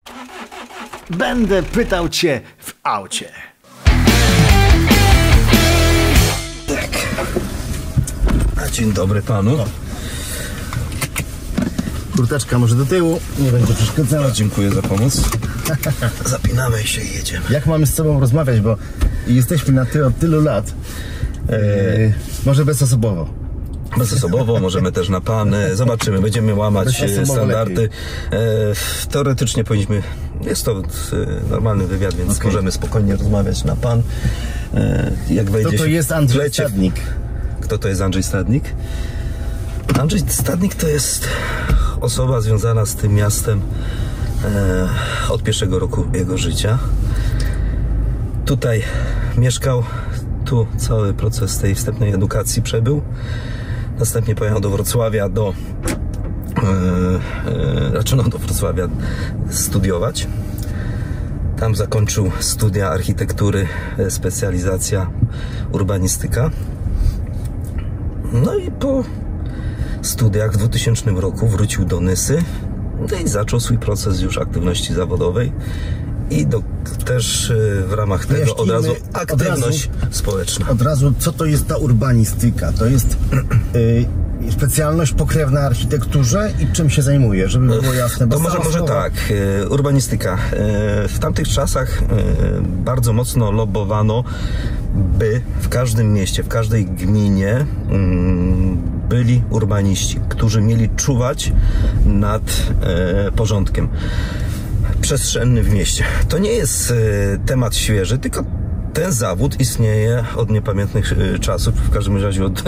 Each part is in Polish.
Będę pytał cię w aucie. Tak. A dzień dobry panu. Kurteczka może do tyłu, nie będzie przeszkadzała. Dziękuję za pomoc. Zapinamy się i jedziemy. Jak mamy z sobą rozmawiać, bo jesteśmy na ty od tylu lat. Może bezosobowo. Bezosobowo, możemy też na pan. Zobaczymy, będziemy łamać standardy. Teoretycznie powinniśmy... Jest to normalny wywiad, więc możemy spokojnie rozmawiać na pan. Jak wejdzie Kto to jest Andrzej Stadnik? Kto to jest Andrzej Stadnik? Andrzej Stadnik to jest osoba związana z tym miastem od pierwszego roku jego życia. Tutaj mieszkał, tu cały proces tej wstępnej edukacji przebył. Następnie pojechał do Wrocławia do Wrocławia studiować. Tam zakończył studia architektury, specjalizacja urbanistyka. No i po studiach w 2000 roku wrócił do Nysy, no i zaczął swój proces już aktywności zawodowej i też w ramach tego od razu aktywność społeczna. Od razu, co to jest ta urbanistyka? To jest specjalność pokrewna architekturze i czym się zajmuje, żeby było jasne? To może tak, urbanistyka. W tamtych czasach bardzo mocno lobbowano, by w każdym mieście, w każdej gminie byli urbaniści, którzy mieli czuwać nad porządkiem przestrzennym w mieście. To nie jest temat świeży, tylko ten zawód istnieje od niepamiętnych czasów, w każdym razie od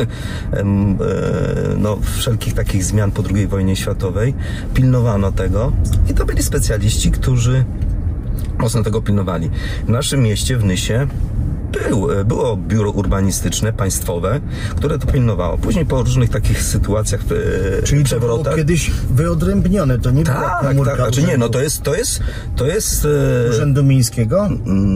wszelkich takich zmian po II wojnie światowej. Pilnowano tego i to byli specjaliści, którzy mocno tego pilnowali. W naszym mieście, w Nysie, było biuro urbanistyczne, państwowe, które to pilnowało. Później po różnych takich sytuacjach, czyli przewrotach... to było kiedyś wyodrębnione, to nie była komórka znaczy nie, no to jest Urzędu Miejskiego?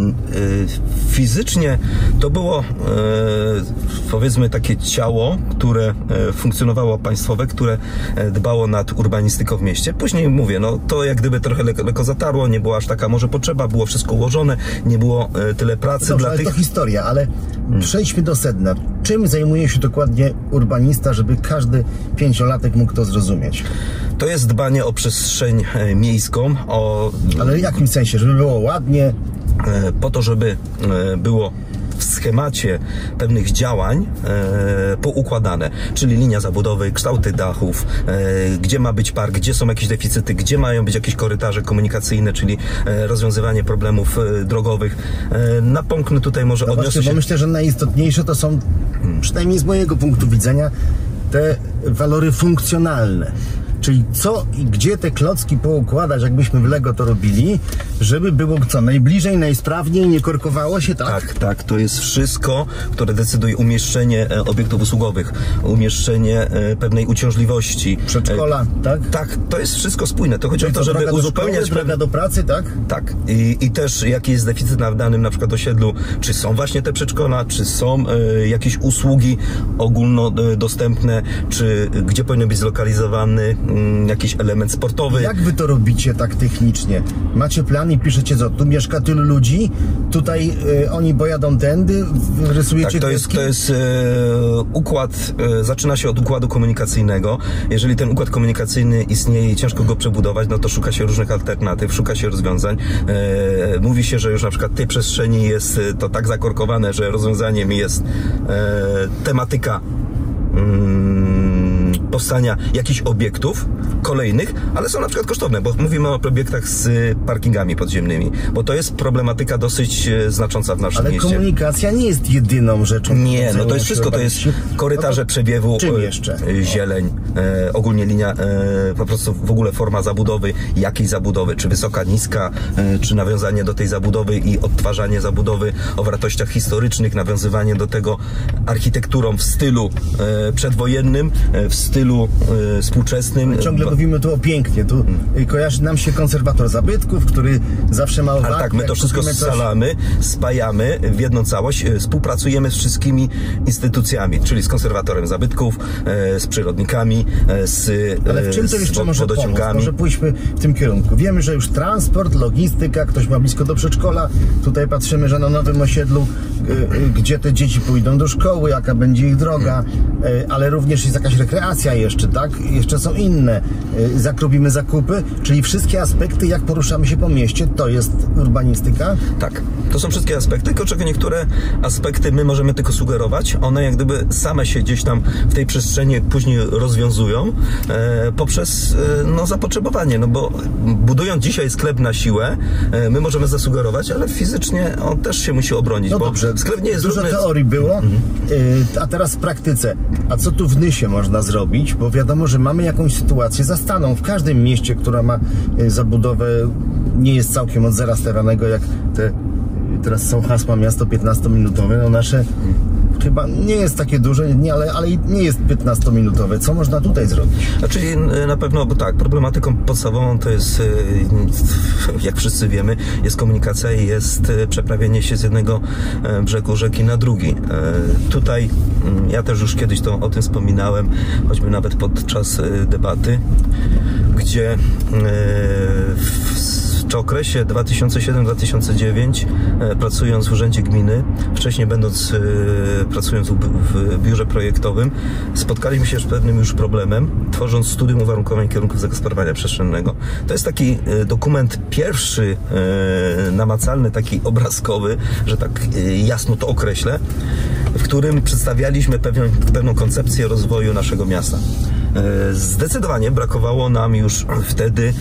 Fizycznie to było powiedzmy takie ciało, które funkcjonowało państwowe, które dbało nad urbanistyką w mieście. Później mówię, no to jak gdyby trochę lekko zatarło, nie była aż taka może potrzeba, było wszystko ułożone, nie było tyle pracy dla tych... historia, ale przejdźmy do sedna. Czym zajmuje się dokładnie urbanista, żeby każdy pięciolatek mógł to zrozumieć? To jest dbanie o przestrzeń miejską, Ale w jakim sensie? Żeby było ładnie? Po to, żeby było w schemacie pewnych działań poukładane, czyli linia zabudowy, kształty dachów, gdzie ma być park, gdzie są jakieś deficyty, gdzie mają być jakieś korytarze komunikacyjne, czyli rozwiązywanie problemów drogowych. Napomknę tutaj może odniosę się... Bo myślę, że najistotniejsze to są, przynajmniej z mojego punktu widzenia, te walory funkcjonalne. Czyli co i gdzie te klocki poukładać, jakbyśmy w Lego to robili, żeby było co najbliżej, najsprawniej, nie korkowało się, tak? Tak, to jest wszystko, które decyduje umieszczenie obiektów usługowych, umieszczenie pewnej uciążliwości. Przedszkola, tak? Tak, to jest wszystko spójne. To chodzi o to, żeby uzupełniać... Droga do pracy, tak? Tak. I też jaki jest deficyt na danym na przykład osiedlu, czy są właśnie te przedszkola, czy są jakieś usługi ogólnodostępne, czy gdzie powinien być zlokalizowany jakiś element sportowy. Jak wy to robicie tak technicznie? Macie plan i piszecie co? Tu mieszka tylu ludzi, tutaj oni pojadą tędy, rysujecie... Tak, to jest układ, zaczyna się od układu komunikacyjnego. Jeżeli ten układ komunikacyjny istnieje i ciężko go przebudować, no to szuka się różnych alternatyw, szuka się rozwiązań. Mówi się, że już na przykład w tej przestrzeni jest to tak zakorkowane, że rozwiązaniem jest tematyka powstania jakichś obiektów kolejnych, ale są na przykład kosztowne, bo mówimy o obiektach z parkingami podziemnymi, bo to jest problematyka dosyć znacząca w naszym mieście. Ale komunikacja nie jest jedyną rzeczą. Nie, no to jest wszystko, to jest korytarze przebiewu, czym jeszcze? Zieleń, ogólnie linia, po prostu w ogóle forma zabudowy, jakiej zabudowy, czy wysoka, niska, czy nawiązanie do tej zabudowy i odtwarzanie zabudowy o wartościach historycznych, nawiązywanie do tego architekturą w stylu przedwojennym, w stylu stylu współczesnym. Ciągle mówimy tu o pięknie. Tu kojarzy nam się konserwator zabytków, który zawsze ma uwagę. Ale tak, my to wszystko scalamy, spajamy w jedną całość, współpracujemy z wszystkimi instytucjami, czyli z konserwatorem zabytków, z przyrodnikami, Ale w czym to jeszcze może pomóc? wodociągami. Może pójdźmy w tym kierunku. Wiemy, że już transport, logistyka, ktoś ma blisko do przedszkola. Tutaj patrzymy, że na nowym osiedlu, gdzie te dzieci pójdą do szkoły, jaka będzie ich droga, ale również jest jakaś rekreacja jeszcze, tak? Jeszcze są inne. Robimy zakupy, czyli wszystkie aspekty, jak poruszamy się po mieście, to jest urbanistyka? Tak, to są wszystkie aspekty, tylko czego niektóre aspekty my możemy tylko sugerować, one jak gdyby same się gdzieś tam w tej przestrzeni później rozwiązują poprzez zapotrzebowanie, no bo budując dzisiaj sklep na siłę, my możemy zasugerować, ale fizycznie on też się musi obronić, No bo dobrze, sklep nie jest dużo różny. teorii było, a teraz w praktyce. A co tu w Nysie można zrobić? Bo wiadomo, że mamy jakąś sytuację zastaną w każdym mieście, która ma zabudowę, nie jest całkiem od zera stawianego, jak te teraz są hasła miasto 15-minutowe, no nasze chyba nie jest takie duże, ale nie jest 15-minutowe. Co można tutaj zrobić? Znaczy na pewno, bo tak, problematyką podstawową to jest, jak wszyscy wiemy, jest komunikacja i jest przeprawienie się z jednego brzegu rzeki na drugi. Tutaj ja też już kiedyś o tym wspominałem, choćby nawet podczas debaty, gdzie w okresie 2007-2009 pracując w Urzędzie Gminy, wcześniej pracując w biurze projektowym, spotkaliśmy się z pewnym już problemem, tworząc studium uwarunkowań kierunków zagospodarowania przestrzennego. To jest taki dokument pierwszy, namacalny, taki obrazkowy, że tak jasno to określę, w którym przedstawialiśmy pewną koncepcję rozwoju naszego miasta. Zdecydowanie brakowało nam już wtedy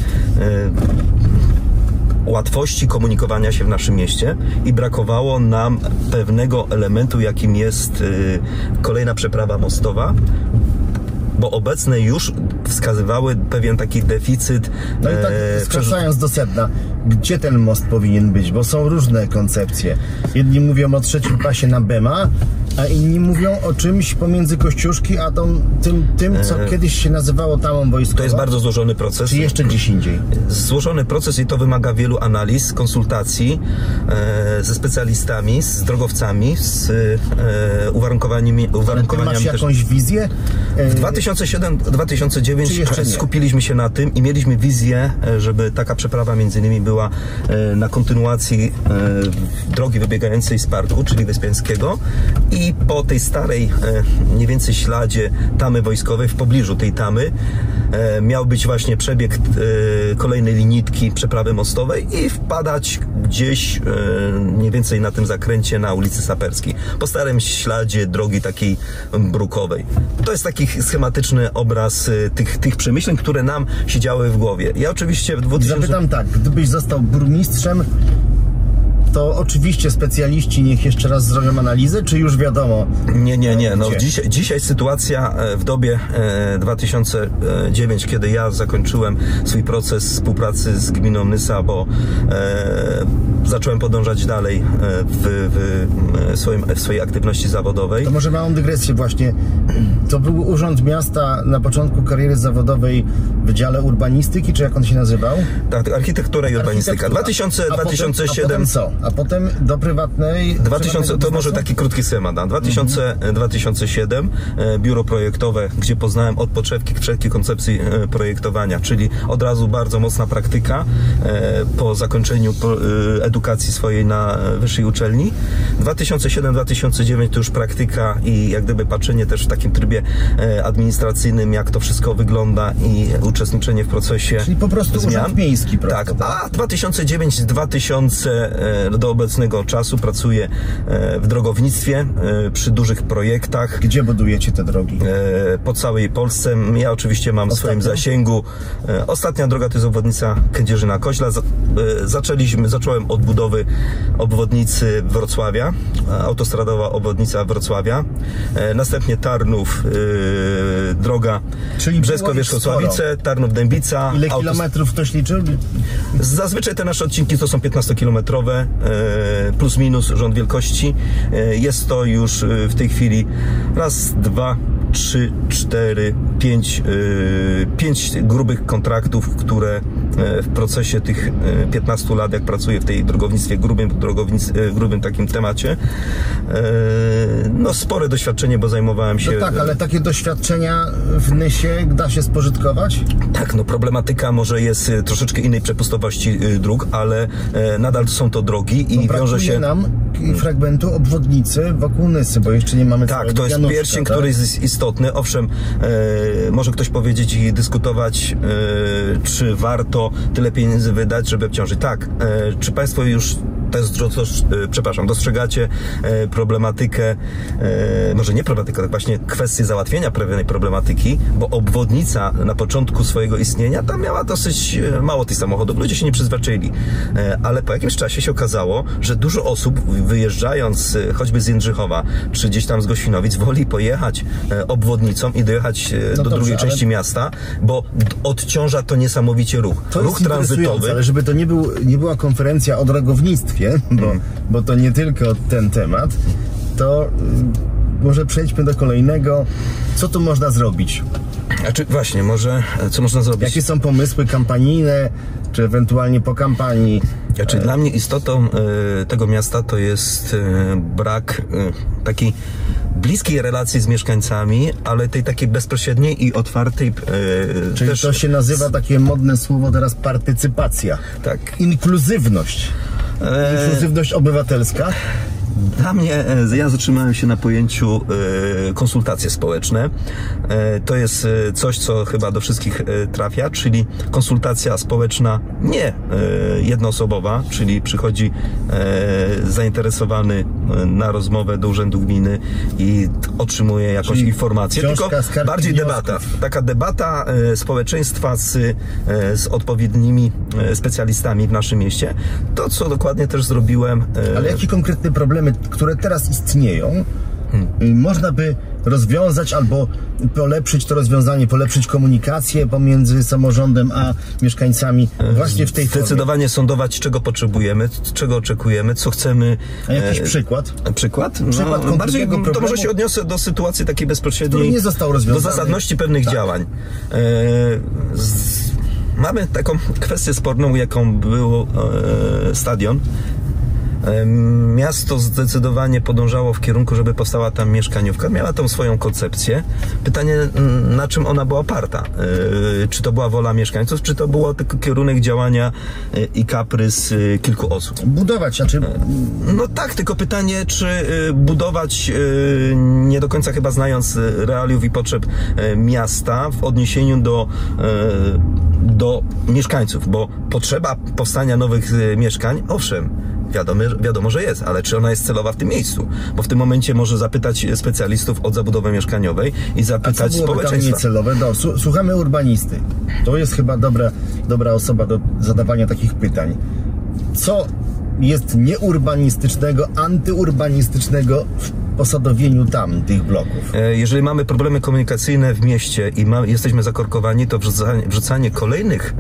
łatwości komunikowania się w naszym mieście i brakowało nam pewnego elementu, jakim jest kolejna przeprawa mostowa, bo obecne już wskazywały pewien taki deficyt. No i tak skracając do sedna, gdzie ten most powinien być, bo są różne koncepcje. Jedni mówią o trzecim pasie na Bema, a inni mówią o czymś pomiędzy Kościuszki a tym, co kiedyś się nazywało tamą wojskową. To jest bardzo złożony proces. Czy jeszcze gdzieś indziej? Złożony proces i to wymaga wielu analiz, konsultacji ze specjalistami, z drogowcami, z uwarunkowaniami. Ale ty masz jakąś wizję? W 2007-2009 skupiliśmy się na tym i mieliśmy wizję, żeby taka przeprawa między innymi była na kontynuacji drogi wybiegającej z parku, czyli Wyspiańskiego, i po tej starej mniej więcej śladzie tamy wojskowej, w pobliżu tej tamy miał być właśnie przebieg kolejnej linijki przeprawy mostowej i wpadać gdzieś mniej więcej na tym zakręcie na ulicy Saperskiej, po starym śladzie drogi takiej brukowej. To jest taki schematyczny obraz tych przemyśleń, które nam siedziały w głowie. Ja oczywiście w 2000... Zapytam tak, gdybyś został burmistrzem, to oczywiście specjaliści niech jeszcze raz zrobią analizę, czy już wiadomo? Nie. No, dzisiaj sytuacja w dobie 2009, kiedy ja zakończyłem swój proces współpracy z gminą Nysa, bo zacząłem podążać dalej w swojej aktywności zawodowej. To może małą dygresję właśnie. To był Urząd Miasta na początku kariery zawodowej w dziale urbanistyki, czy jak on się nazywał? Tak, architektura i urbanistyka. 2007. A potem co? A potem do prywatnej... 2000, to może taki krótki schemat. 2007 biuro projektowe, gdzie poznałem od podszewki koncepcji projektowania, czyli od razu bardzo mocna praktyka po zakończeniu edukacji swojej na wyższej uczelni. 2007-2009 to już praktyka i jak gdyby patrzenie też w takim trybie administracyjnym, jak to wszystko wygląda i uczestniczenie w procesie czyli po prostu zmian. Urząd Miejski, prawda? Tak, a 2009-2000 do obecnego czasu pracuję w drogownictwie przy dużych projektach. Gdzie budujecie te drogi? Po całej Polsce. Ja oczywiście mam w swoim zasięgu. Ostatnia droga to jest obwodnica Kędzierzyna-Koźla. Zacząłem od budowy obwodnicy Wrocławia, autostradowa obwodnica Wrocławia. Następnie Tarnów, droga Brzesko-Wierzchosławice, Tarnów-Dębica. Ile kilometrów ktoś liczył? Zazwyczaj te nasze odcinki to są 15-kilometrowe, plus minus rząd wielkości. Jest to już w tej chwili raz, dwa, 3, 4, 5 grubych kontraktów, które w procesie tych 15 lat, jak pracuję w tej drogownictwie, grubym takim temacie, no spore doświadczenie, bo zajmowałem się... No tak, ale takie doświadczenia w Nysie da się spożytkować? Tak, no problematyka może jest troszeczkę innej przepustowości dróg, ale nadal są to drogi i wiąże się... nam fragmentu obwodnicy wokół Nysy, bo jeszcze nie mamy Tak, to jest pierścień, który jest istotny. Owszem, może ktoś powiedzieć i dyskutować, czy warto tyle pieniędzy wydać, żeby obciążyć. Tak, czy Państwo już dostrzegacie problematykę, może nie problematykę, tak właśnie kwestię załatwienia pewnej problematyki, bo obwodnica na początku swojego istnienia tam miała dosyć mało tych samochodów, ludzie się nie przyzwyczaili, ale po jakimś czasie się okazało, że dużo osób wyjeżdżając choćby z Jędrzychowa, czy gdzieś tam z Gościnowic, woli pojechać obwodnicą i dojechać do drugiej części miasta, bo odciąża to niesamowicie ruch. To ruch tranzytowy. Ale żeby to nie była konferencja o drogownictwie, bo to nie tylko ten temat, to może przejdźmy do kolejnego. Co tu można zrobić? Znaczy właśnie, może co można zrobić? Jakie są pomysły kampanijne, czy ewentualnie po kampanii? Znaczy, dla mnie istotą tego miasta to jest brak takiej bliskiej relacji z mieszkańcami, ale tej takiej bezpośredniej i otwartej... Czyli też... to się nazywa takie modne słowo teraz partycypacja. Tak. Inkluzywność. Inkluzywność obywatelska. Dla mnie, ja zatrzymałem się na pojęciu konsultacje społeczne. To jest coś, co chyba do wszystkich trafia, czyli konsultacja społeczna nie jednoosobowa, czyli przychodzi zainteresowany na rozmowę do urzędu gminy i otrzymuje jakąś informację, tylko bardziej debata. Taka debata społeczeństwa z odpowiednimi specjalistami w naszym mieście. To, co dokładnie też zrobiłem. Ale jakie konkretne problemy, które teraz istnieją, można by rozwiązać albo polepszyć to rozwiązanie, polepszyć komunikację pomiędzy samorządem a mieszkańcami właśnie w tej formie? Zdecydowanie sądować, czego potrzebujemy, czego oczekujemy, co chcemy. A jakiś przykład? Przykład? No, bardziej to może się odniosę do sytuacji takiej bezpośredniej, który nie został rozwiązany. Do zasadności pewnych działań. Mamy taką kwestię sporną, jaką był stadion. Miasto zdecydowanie podążało w kierunku, żeby powstała tam mieszkaniówka. Miała tą swoją koncepcję. Pytanie, na czym ona była oparta? Czy to była wola mieszkańców, czy to był tylko kierunek działania i kaprys kilku osób? Budować, znaczy... No tak, tylko pytanie, czy budować, nie do końca chyba znając realiów i potrzeb miasta w odniesieniu do mieszkańców, bo potrzeba powstania nowych mieszkań, owszem, wiadomo, że jest, ale czy ona jest celowa w tym miejscu? Bo w tym momencie może zapytać specjalistów od zabudowy mieszkaniowej i zapytać społeczeństwa. Celowe? Słuchamy urbanisty. To jest chyba dobra osoba do zadawania takich pytań. Co jest nieurbanistycznego, antyurbanistycznego w posadowieniu tam tych bloków? Jeżeli mamy problemy komunikacyjne w mieście i jesteśmy zakorkowani, to wrzucanie kolejnych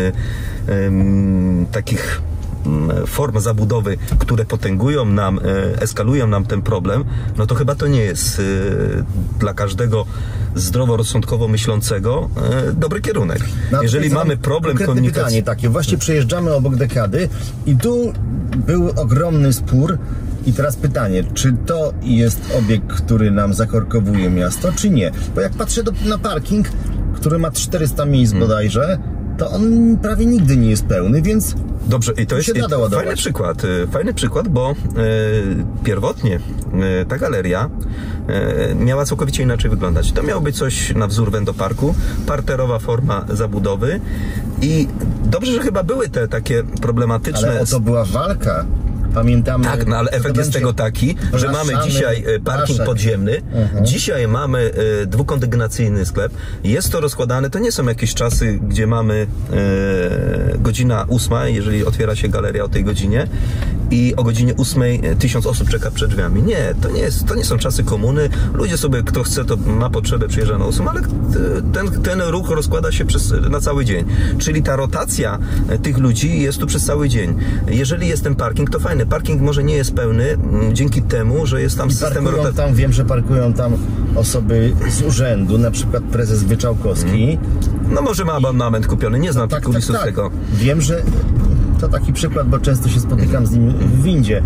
takich form zabudowy, które potęgują nam, eskalują nam ten problem, no to chyba to nie jest dla każdego zdroworozsądkowo myślącego dobry kierunek. Jeżeli mamy problem komunikacji... pytanie takie, właśnie przejeżdżamy obok dekady i tu był ogromny spór i teraz pytanie, czy to jest obiekt, który nam zakorkowuje miasto, czy nie? Bo jak patrzę na parking, który ma 400 miejsc bodajże, to on prawie nigdy nie jest pełny, więc... Dobrze, i to jest fajny przykład, bo pierwotnie ta galeria miała całkowicie inaczej wyglądać. To miało być coś na wzór Wendoparku, parterowa forma zabudowy i dobrze, że chyba były te takie problematyczne... Ale o to była walka. Pamiętamy... Tak, no ale efekt jest tego taki, że mamy dzisiaj parking podziemny, dzisiaj mamy dwukondygnacyjny sklep, jest to rozkładane, to nie są jakieś czasy, gdzie mamy godzina 8, jeżeli otwiera się galeria o tej godzinie i o godzinie 8 1000 osób czeka przed drzwiami. Nie, to nie są czasy komuny. Ludzie sobie, kto chce, to ma potrzebę, przyjeżdża na 8, ale ten ruch rozkłada się na cały dzień. Czyli ta rotacja tych ludzi jest tu przez cały dzień. Jeżeli jest ten parking, to fajny. Parking może nie jest pełny dzięki temu, że jest tam system rotacji. Wiem, że parkują tam osoby z urzędu, na przykład prezes Wyczałkowski. No może ma abonament kupiony, nie znam tych kulisów tego. Wiem, że to taki przykład, bo często się spotykam z nim w windzie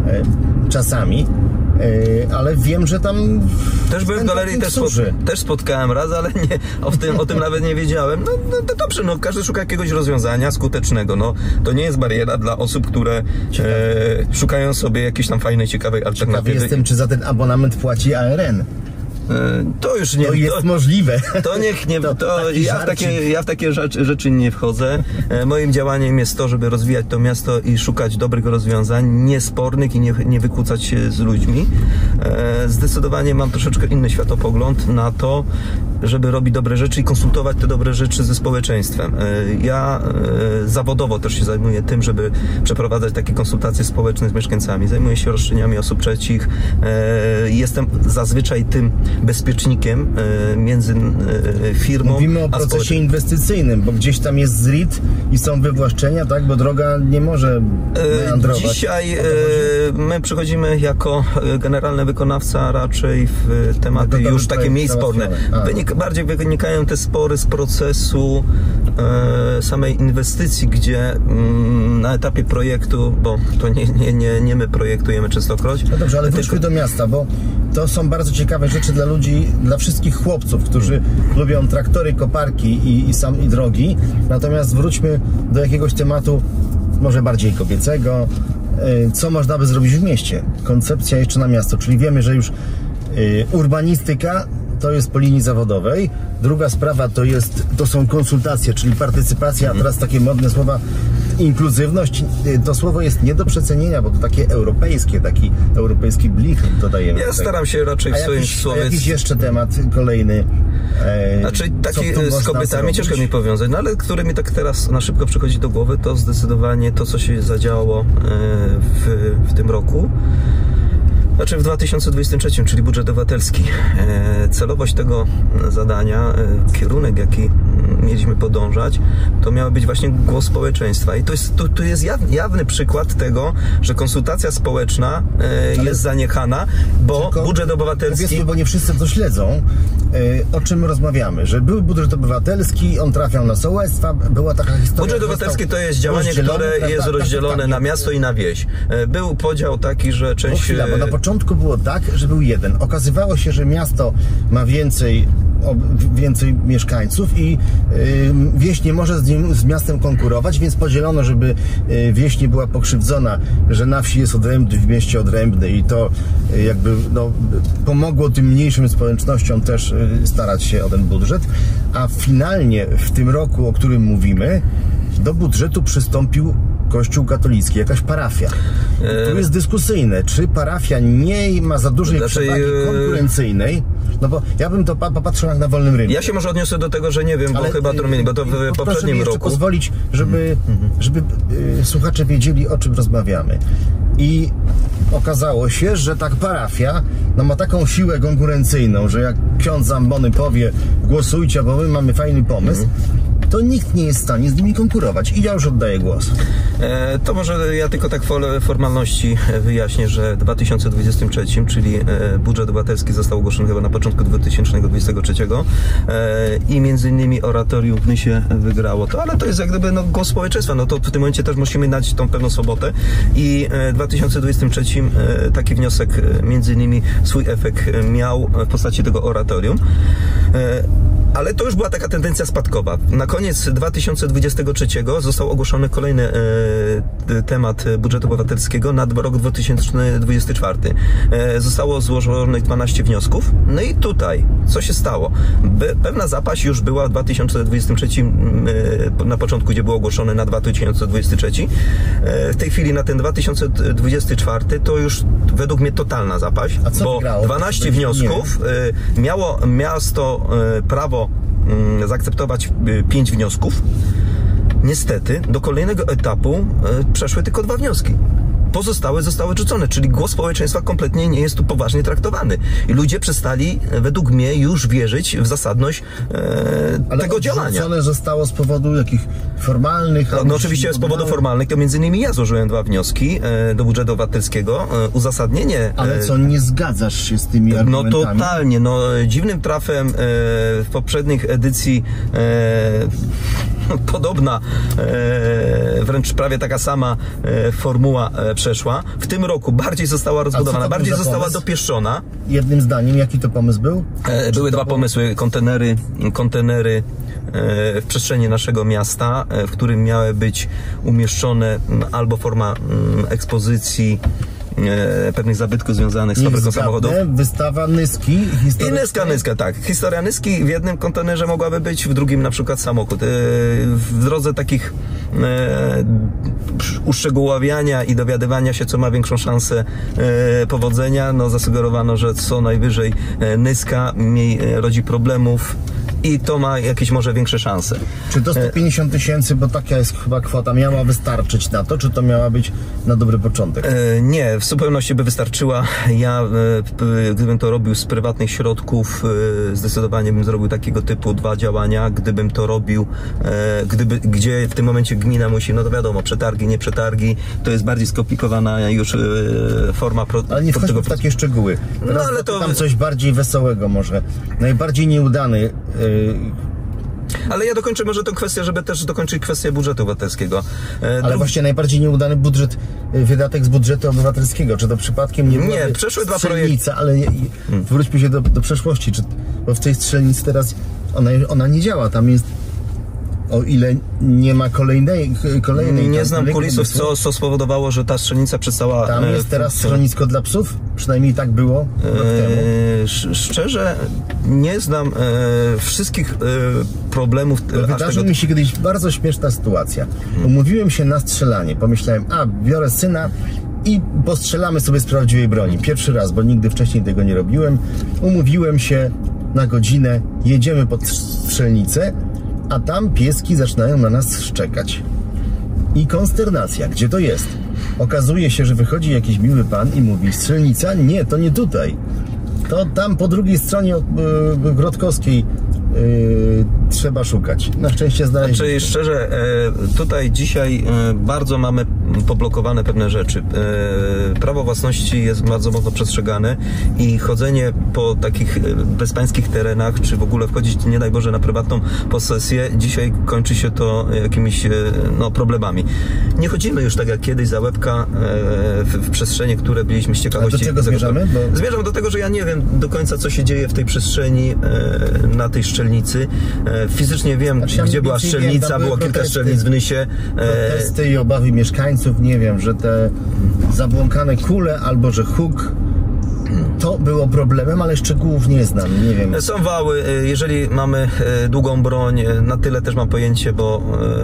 czasami, ale wiem, że tam też byłem w galerii, też spotkałem raz, ale nie, o tym nawet nie wiedziałem. No to dobrze, no każdy szuka jakiegoś rozwiązania skutecznego. No to nie jest bariera dla osób, które szukają sobie jakiejś tam fajnej, ciekawej alternatywy. Ciekawy jestem, czy za ten abonament płaci ARN. To już nie. To jest możliwe. To niech nie. Ja w takie rzeczy nie wchodzę. Moim działaniem jest to, żeby rozwijać to miasto i szukać dobrych rozwiązań, niespornych i nie wykłócać się z ludźmi. Zdecydowanie mam troszeczkę inny światopogląd na to, żeby robić dobre rzeczy i konsultować te dobre rzeczy ze społeczeństwem. Ja zawodowo też się zajmuję tym, żeby przeprowadzać takie konsultacje społeczne z mieszkańcami. Zajmuję się roszczeniami osób trzecich. Jestem zazwyczaj tym bezpiecznikiem między firmą Mówimy o procesie inwestycyjnym, bo gdzieś tam jest ZRID i są wywłaszczenia, tak? Bo droga nie może meandrować. Dzisiaj my przychodzimy jako generalny wykonawca raczej w tematy już takie mniej sporne. Bardziej wynikają te spory z procesu samej inwestycji, gdzie na etapie projektu, bo to nie my projektujemy częstokroć. No dobrze, ale wróćmy do miasta, bo to są bardzo ciekawe rzeczy dla ludzi, dla wszystkich chłopców, którzy lubią traktory, koparki i drogi. Natomiast wróćmy do jakiegoś tematu może bardziej kobiecego. Co można by zrobić w mieście? Koncepcja jeszcze na miasto, czyli wiemy, że już urbanistyka to jest po linii zawodowej. Druga sprawa to są konsultacje, czyli partycypacja, a teraz takie modne słowa, inkluzywność. To słowo jest nie do przecenienia, bo to takie europejskie, taki europejski blich dodajemy. Ja staram się raczej w swoim słowie... A jakiś jeszcze temat kolejny? Znaczy taki z kobietami ciężko mi powiązać, no ale który mi tak teraz na szybko przychodzi do głowy, to zdecydowanie to, co się zadziało w tym roku. Znaczy w 2023, czyli budżet obywatelski. Celowość tego zadania, kierunek, jaki mieliśmy podążać, to miał być właśnie głos społeczeństwa. I to jest jawny przykład tego, że konsultacja społeczna jest zaniechana, bo budżet obywatelski... Powiedzmy, bo nie wszyscy to śledzą, o czym rozmawiamy, że był budżet obywatelski, on trafiał na sołectwa, była taka historia... Budżet obywatelski to jest działanie, które jest rozdzielone na miasto i na wieś. Był podział taki, że część... Bo na początku było tak, że był jeden. Okazywało się, że miasto ma więcej mieszkańców i wieś nie może z miastem konkurować, więc podzielono, żeby wieś nie była pokrzywdzona, że na wsi jest odrębny, w mieście odrębny i to jakby pomogło tym mniejszym społecznościom też starać się o ten budżet, a finalnie w tym roku, o którym mówimy, do budżetu przystąpił Kościół katolicki, jakaś parafia. Tu jest dyskusyjne, czy parafia nie ma za dużej przewagi konkurencyjnej, no bo ja bym to popatrzył jak na wolnym rynku. Ja się może odniosę do tego, że nie wiem, bo chyba bo to w poprzednim roku. Pozwolić, żeby słuchacze wiedzieli, o czym rozmawiamy. I okazało się, że tak parafia ma taką siłę konkurencyjną, że jak ksiądz Zambony powie, głosujcie, bo my mamy fajny pomysł, to nikt nie jest w stanie z nimi konkurować. I ja już oddaję głos. To może ja tylko tak formalności wyjaśnię, że w 2023, czyli budżet obywatelski został ogłoszony chyba na początku 2023 i między innymi oratorium w Nysie wygrało to, ale to jest jak gdyby głos społeczeństwa, no to w tym momencie też musimy dać tą pewną swobodę i w 2023 taki wniosek między innymi swój efekt miał w postaci tego oratorium. Ale to już była taka tendencja spadkowa. Na koniec 2023 został ogłoszony kolejny temat budżetu obywatelskiego na rok 2024. Zostało złożonych 12 wniosków. No i tutaj, co się stało? Pewna zapaść już była w 2023, na początku, gdzie było ogłoszone na 2023. W tej chwili na ten 2024 to już według mnie totalna zapaść, bo 12 wniosków miało miasto prawo zaakceptować 5 wniosków. Niestety do kolejnego etapu przeszły tylko 2 wnioski. pozostałe zostały odrzucone, czyli głos społeczeństwa kompletnie nie jest tu poważnie traktowany. I ludzie przestali, według mnie, już wierzyć w zasadność tego działania. Ale odrzucone zostało z powodu jakich formalnych... No oczywiście z powodu formalnych, to między innymi ja złożyłem 2 wnioski do budżetu obywatelskiego. Uzasadnienie... Ale co, nie zgadzasz się z tymi argumentami? No totalnie. No, dziwnym trafem w poprzednich edycji podobna, wręcz prawie taka sama formuła przeszła. W tym roku bardziej została rozbudowana, bardziej została dopieszczona. Jednym zdaniem, jaki to pomysł był? Były 2 pomysły. Kontenery w przestrzeni naszego miasta, w którym miały być umieszczone albo forma ekspozycji pewnych zabytków związanych z fabryką samochodów. Wystawa Nyski. I Nyska, tak. Historia Nyski w jednym kontenerze mogłaby być, w drugim na przykład samochód. W drodze takich uszczegóławiania i dowiadywania się, co ma większą szansę powodzenia, no zasugerowano, że co najwyżej Nyska mniej rodzi problemów i to ma jakieś może większe szanse. Czy to 150 000, bo taka jest chyba kwota, miała wystarczyć na to, czy to miała być na dobry początek? Nie, w zupełności by wystarczyła. Ja, gdybym to robił z prywatnych środków, zdecydowanie bym zrobił takiego typu 2 działania. Gdybym to robił, gdzie w tym momencie gmina musi, no to wiadomo, przetargi, nie przetargi, to jest bardziej skomplikowana już forma. Ale nie wchodźmy w takie szczegóły. No ale to... Tam coś bardziej wesołego może. Najbardziej nieudany... Ale ja dokończę może tę kwestię, żeby też dokończyć kwestię budżetu obywatelskiego. Ale właśnie najbardziej nieudany wydatek z budżetu obywatelskiego. Czy to przypadkiem nie była przeszły 2 projekty. Ale wróćmy się do przeszłości. Bo w tej strzelnicy teraz ona nie działa. Tam jest, o ile nie ma kolejnej nie znam kulisów, co spowodowało, że ta strzelnica przestała... Tam jest teraz schronisko dla psów? Przynajmniej tak było rok temu. Szczerze nie znam wszystkich problemów. Wydarzyła mi się kiedyś bardzo śmieszna sytuacja. Umówiłem się na strzelanie. Pomyślałem, biorę syna i postrzelamy sobie z prawdziwej broni. Pierwszy raz, bo nigdy wcześniej tego nie robiłem. Umówiłem się na godzinę, jedziemy pod strzelnicę, a tam pieski zaczynają na nas szczekać. I konsternacja, gdzie to jest? Okazuje się, że wychodzi jakiś miły pan i mówi, strzelnica? Nie, to nie tutaj. To tam po drugiej stronie Grodkowskiej trzeba szukać. Na szczęście znaleźliśmy. Znaczy, szczerze, tutaj dzisiaj bardzo mamy poblokowane pewne rzeczy. Prawo własności jest bardzo mocno przestrzegane i chodzenie po takich bezpańskich terenach, czy w ogóle wchodzić, nie daj Boże, na prywatną posesję, dzisiaj kończy się to jakimiś problemami. Nie chodzimy już tak jak kiedyś za łebka w przestrzenie, które byliśmy z ciekawości. A do czego zmierzamy? Zmierzam do tego, że ja nie wiem do końca, co się dzieje w tej przestrzeni, na tej strzelnicy. Fizycznie wiem, gdzie była strzelnica, było kilka strzelnic w Nysie. Protesty i obawy mieszkańców, nie wiem, że te zabłąkane kule albo że huk to było problemem, ale szczegółów nie znam, nie wiem. Są wały, jeżeli mamy długą broń, na tyle też mam pojęcie, bo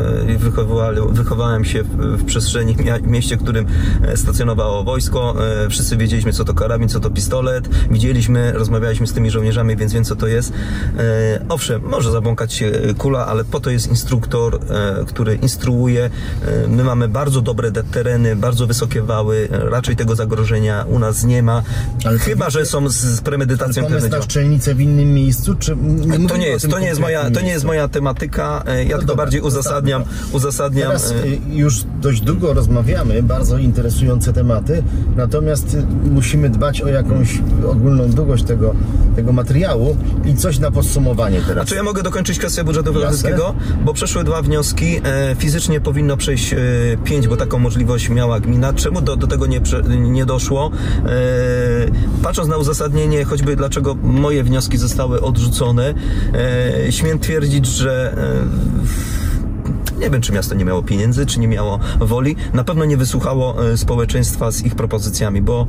wychowałem się w przestrzeni, w mieście, w którym stacjonowało wojsko. Wszyscy wiedzieliśmy, co to karabin, co to pistolet. Widzieliśmy, rozmawialiśmy z tymi żołnierzami, więc wiem, co to jest. Owszem, może zabłąkać się kula, ale po to jest instruktor, który instruuje. My mamy bardzo dobre tereny, bardzo wysokie wały, raczej tego zagrożenia u nas nie ma. Ale chyba, że są z premedytacją. Pomysł na strzelnicę w innym miejscu, czy to nie jest moja tematyka. Ja tylko bardziej uzasadniam. Teraz już dość długo rozmawiamy, bardzo interesujące tematy, natomiast musimy dbać o jakąś ogólną długość tego materiału i coś na podsumowanie teraz. A czy ja mogę dokończyć kwestię budżetu obywatelskiego? Bo przeszły 2 wnioski. Fizycznie powinno przejść 5, bo taką możliwość miała gmina. Czemu do tego nie doszło? Patrząc na uzasadnienie, choćby dlaczego moje wnioski zostały odrzucone, śmiem twierdzić, że nie wiem, czy miasto nie miało pieniędzy, czy nie miało woli. Na pewno nie wysłuchało społeczeństwa z ich propozycjami, bo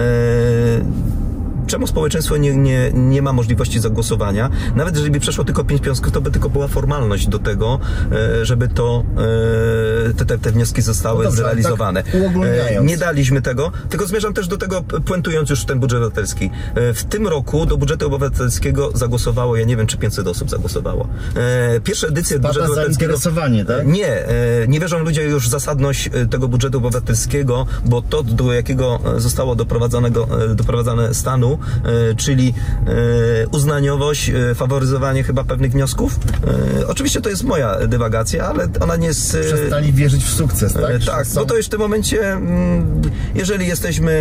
czemu społeczeństwo nie ma możliwości zagłosowania? Nawet jeżeli by przeszło tylko 5 wniosków, to by tylko była formalność do tego, żeby te wnioski zostały No dobrze, zrealizowane. tak uogólniając. Nie daliśmy tego, tylko zmierzam też do tego, puentując już ten budżet obywatelski. W tym roku do budżetu obywatelskiego zagłosowało, ja nie wiem, czy 500 osób zagłosowało. Pierwsze edycje budżetu obywatelskiego... zainteresowanie, tak? Nie wierzą ludzie już w zasadność tego budżetu obywatelskiego, bo to, do jakiego zostało doprowadzane stanu, czyli uznaniowość, faworyzowanie chyba pewnych wniosków. Oczywiście to jest moja dywagacja, ale ona nie jest... Przestali wierzyć w sukces, tak? Tak, bo to już w tym momencie, jeżeli jesteśmy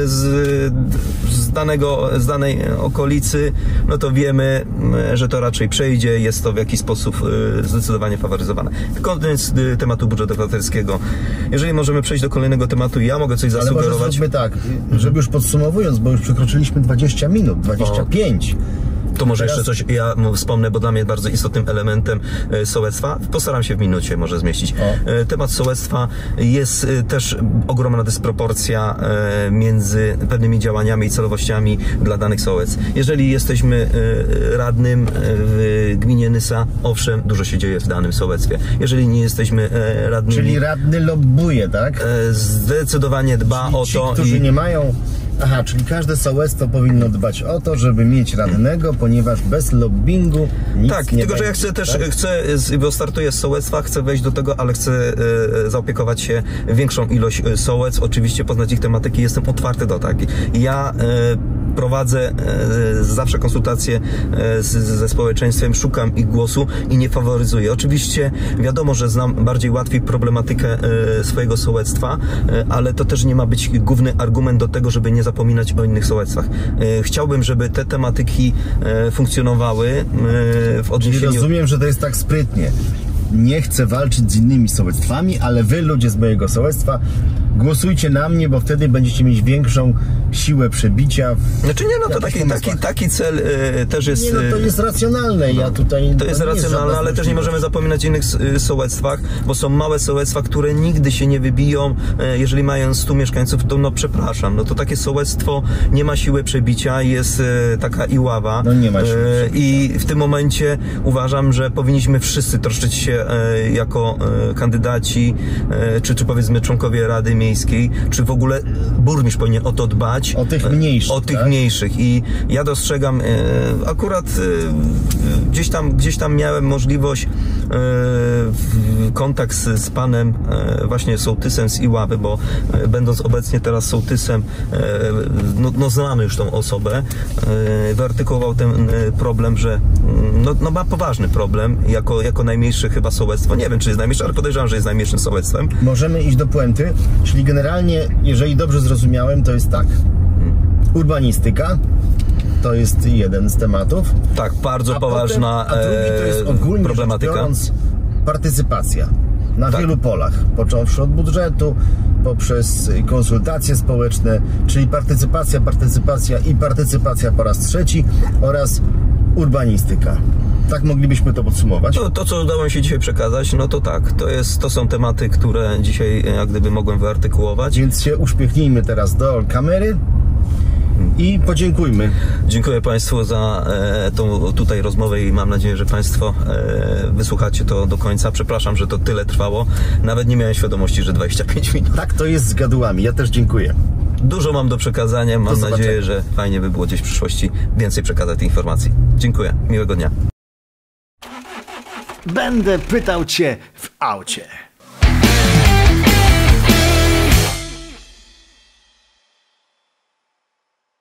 z danej okolicy, no to wiemy, że to raczej przejdzie, jest to w jakiś sposób zdecydowanie faworyzowane. Koniec tematu budżetu obywatelskiego. Jeżeli możemy przejść do kolejnego tematu, ja mogę coś zasugerować. Ale może zróbmy tak, żeby już podsumowując, bo już przekroczyliśmy 20 minut, 25. To może jeszcze coś ja wspomnę, bo dla mnie bardzo istotnym elementem sołectwa, postaram się w minucie może zmieścić. Temat sołectwa jest też ogromna dysproporcja między pewnymi działaniami i celowościami dla danych sołectw. Jeżeli jesteśmy radnym w gminie Nysa, owszem, dużo się dzieje w danym sołectwie. Jeżeli nie jesteśmy radnymi... Czyli radny lobbuje, tak? Zdecydowanie dba czyli o ci, to którzy nie mają... Aha, czyli każde sołectwo powinno dbać o to, żeby mieć radnego, ponieważ bez lobbingu nic tak, nie tylko będzie, że ja chcę też, tak? bo startuję z sołectwa, chcę wejść do tego, ale chcę zaopiekować się większą ilość sołectw, oczywiście poznać ich tematyki, jestem otwarty do takiej. Ja prowadzę zawsze konsultacje ze społeczeństwem, szukam ich głosu i nie faworyzuję. Oczywiście wiadomo, że znam bardziej łatwiej problematykę swojego sołectwa, ale to też nie ma być główny argument do tego, żeby nie zapominać o innych sołectwach. Chciałbym, żeby te tematyki funkcjonowały w odniesieniu... Czyli rozumiem, że to jest tak sprytnie. Nie chcę walczyć z innymi sołectwami, ale wy, ludzie z mojego sołectwa, głosujcie na mnie, bo wtedy będziecie mieć większą siłę przebicia. Znaczy nie, no to taki cel też jest... Nie, no to jest racjonalne. Ja tutaj... To jest racjonalne, ale też nie możemy zapominać o innych sołectwach, bo są małe sołectwa, które nigdy się nie wybiją. Jeżeli mają 100 mieszkańców, to no przepraszam, no to takie sołectwo nie ma siły przebicia, jest taka Iława. No nie ma siły I w tym momencie uważam, że powinniśmy wszyscy troszczyć się jako kandydaci, czy powiedzmy członkowie Rady Miejskiej, czy w ogóle burmistrz powinien o to dbać. O tych mniejszych. O tych mniejszych. I ja dostrzegam, akurat gdzieś tam miałem możliwość kontakt z panem właśnie sołtysem z Iławy, bo będąc obecnie teraz sołtysem, no znamy już tą osobę, wyartykułował ten problem, że no ma poważny problem jako najmniejsze chyba sołectwo. Nie wiem, czy jest najmniejsze, ale podejrzewam, że jest najmniejszym sołectwem. Możemy iść do puenty, czyli generalnie, jeżeli dobrze zrozumiałem, to jest tak. Urbanistyka to jest jeden z tematów. Tak, bardzo poważna a drugi to jest ogólnie problematyka. Rzecz biorąc, partycypacja na wielu polach, począwszy od budżetu, poprzez konsultacje społeczne, czyli partycypacja po raz trzeci oraz urbanistyka. Tak moglibyśmy to podsumować? To co udało mi się dzisiaj przekazać, no to tak, to są tematy, które dzisiaj jak gdyby mogłem wyartykułować. Więc się uśmiechnijmy teraz do kamery i podziękujmy. Dziękuję Państwu za tą tutaj rozmowę i mam nadzieję, że Państwo wysłuchacie to do końca. Przepraszam, że to tyle trwało. Nawet nie miałem świadomości, że 25 minut. Tak to jest z gadułami. Ja też dziękuję. Dużo mam do przekazania. Mam nadzieję, że fajnie by było gdzieś w przyszłości więcej przekazać tych informacji. Dziękuję. Miłego dnia. Będę pytał Cię w aucie.